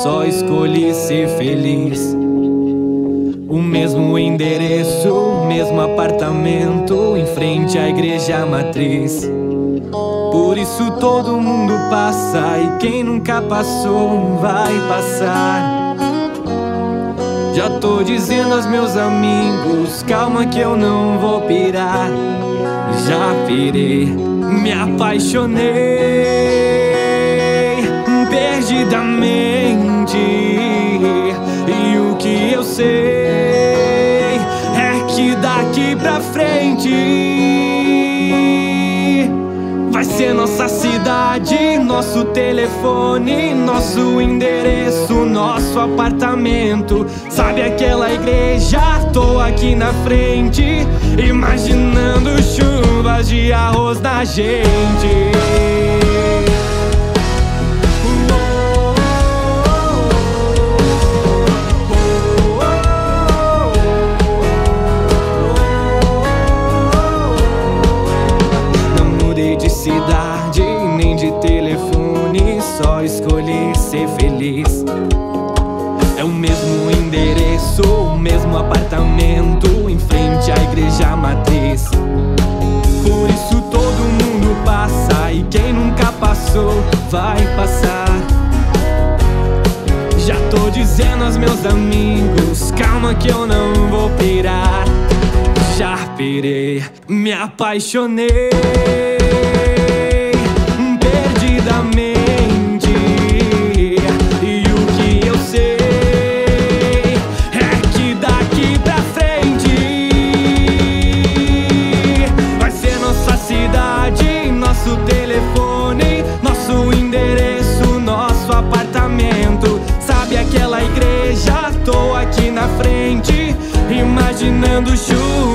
só escolhi ser feliz. O mesmo endereço, o mesmo apartamento, em frente à igreja matriz. Por isso todo mundo passa, e quem nunca passou vai passar. Já tô dizendo aos meus amigos, calma que eu não vou pirar. Já pirei, me apaixonei perdidamente. E o que eu sei é que daqui pra frente vai ser nossa cidade, nosso telefone, nosso endereço, nosso apartamento. Sabe aquela igreja? Tô aqui na frente, imaginando chuvas de arroz na gente. De cidade, nem de telefone, só escolhi ser feliz. É o mesmo endereço, o mesmo apartamento, em frente à igreja matriz. Por isso todo mundo passa, e quem nunca passou vai passar. Já tô dizendo aos meus amigos, calma que eu não vou pirar. Já pirei, me apaixonei perdidamente. E o que eu sei é que daqui pra frente vai ser nossa cidade, nosso telefone, nosso endereço, nosso apartamento. Sabe aquela igreja? Tô aqui na frente, imaginando chuva